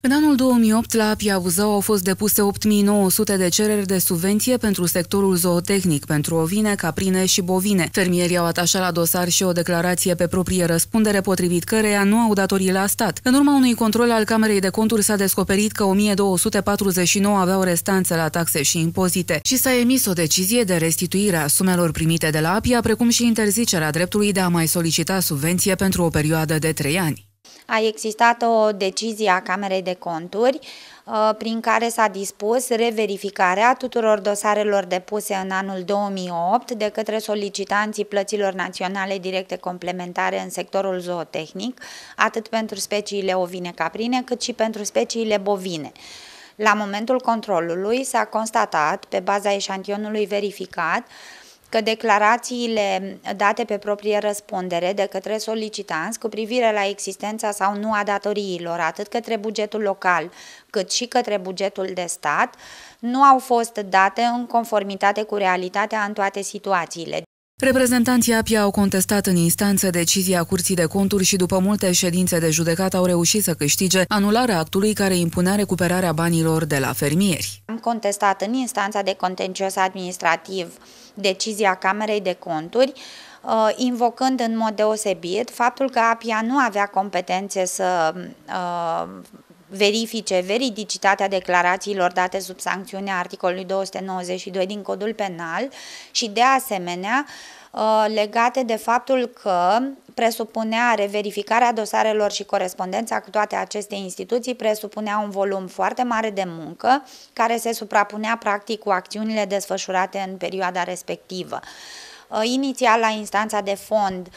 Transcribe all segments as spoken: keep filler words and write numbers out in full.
În anul două mii opt, la APIA Buzău au fost depuse opt mii nouă sute de cereri de subvenție pentru sectorul zootehnic, pentru ovine, caprine și bovine. Fermierii au atașat la dosar și o declarație pe proprie răspundere, potrivit căreia nu au datorii la stat. În urma unui control al Camerei de Conturi s-a descoperit că o mie două sute patruzeci și nouă aveau restanțe la taxe și impozite și s-a emis o decizie de restituire a sumelor primite de la APIA, precum și interzicerea dreptului de a mai solicita subvenție pentru o perioadă de trei ani. A existat o decizie a Camerei de Conturi prin care s-a dispus reverificarea tuturor dosarelor depuse în anul două mii opt de către solicitanții plăților naționale directe complementare în sectorul zootehnic, atât pentru speciile ovine-caprine, cât și pentru speciile bovine. La momentul controlului s-a constatat, pe baza eșantionului verificat, că declarațiile date pe proprie răspundere de către solicitanți cu privire la existența sau nu a datoriilor, atât către bugetul local, cât și către bugetul de stat, nu au fost date în conformitate cu realitatea în toate situațiile. Reprezentanții APIA au contestat în instanță decizia Curții de Conturi și după multe ședințe de judecată au reușit să câștige anularea actului care impunea recuperarea banilor de la fermieri. Am contestat în instanța de contencios administrativ decizia Camerei de Conturi, invocând în mod deosebit faptul că APIA nu avea competențe să verifice veridicitatea declarațiilor date sub sancțiunea articolului două sute nouăzeci și doi din Codul Penal și, de asemenea, legate de faptul că presupunea reverificarea dosarelor și corespondența cu toate aceste instituții, presupunea un volum foarte mare de muncă care se suprapunea practic cu acțiunile desfășurate în perioada respectivă. Inițial, la instanța de fond,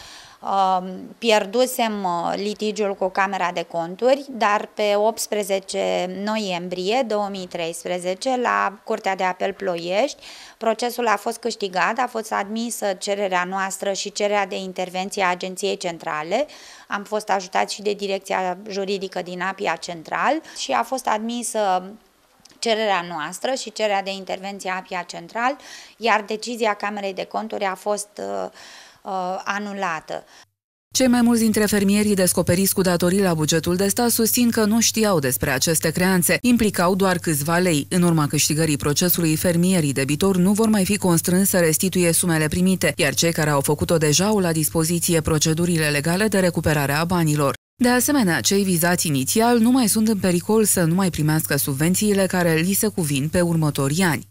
pierdusem litigiul cu Camera de Conturi, dar pe optsprezece noiembrie două mii treisprezece, la Curtea de Apel Ploiești, procesul a fost câștigat, a fost admisă cererea noastră și cererea de intervenție a Agenției Centrale. Am fost ajutați și de Direcția Juridică din APIA Central și a fost admisă cererea noastră și cererea de intervenție a APIA Central, iar decizia Camerei de Conturi a fost uh, uh, anulată. Cei mai mulți dintre fermierii descoperiți cu datorii la bugetul de stat susțin că nu știau despre aceste creanțe, implicau doar câțiva lei. În urma câștigării procesului, fermierii debitori nu vor mai fi constrânși să restituie sumele primite, iar cei care au făcut-o deja au la dispoziție procedurile legale de recuperare a banilor. De asemenea, cei vizați inițial nu mai sunt în pericol să nu mai primească subvențiile care li se cuvin pe următorii ani.